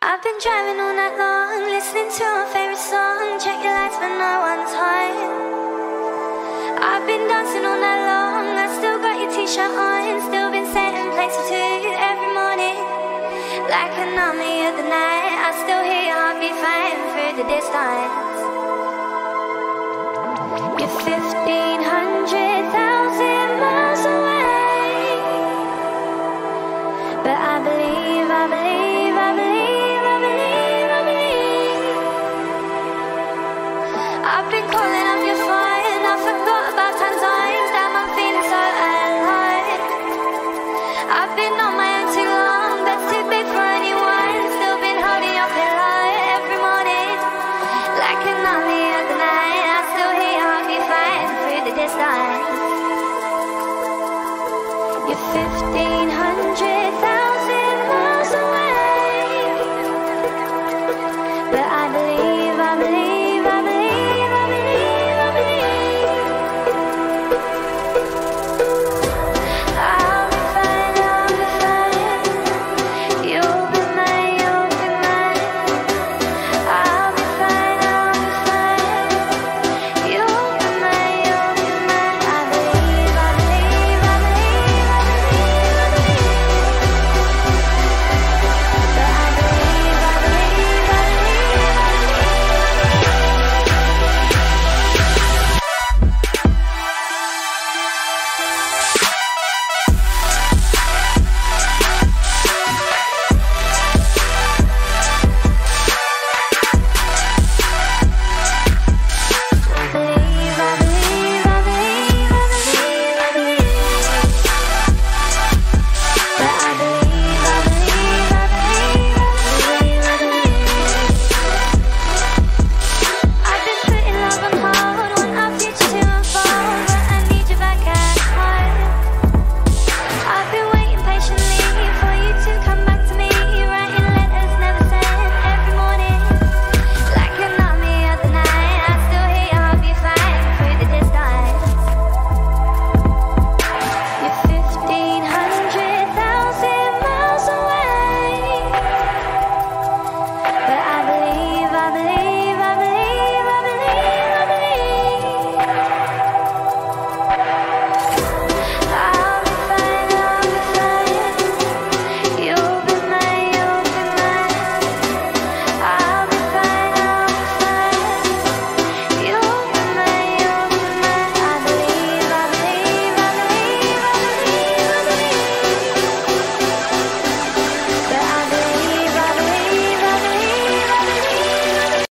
I've been driving all night long, listening to my favorite song. Check your lights but no one's home. I've been dancing all night long, I still got your t-shirt on. Still been setting plates for two every morning. Like an army of the night, I still hear your heartbeat fighting through the distance. You're 1500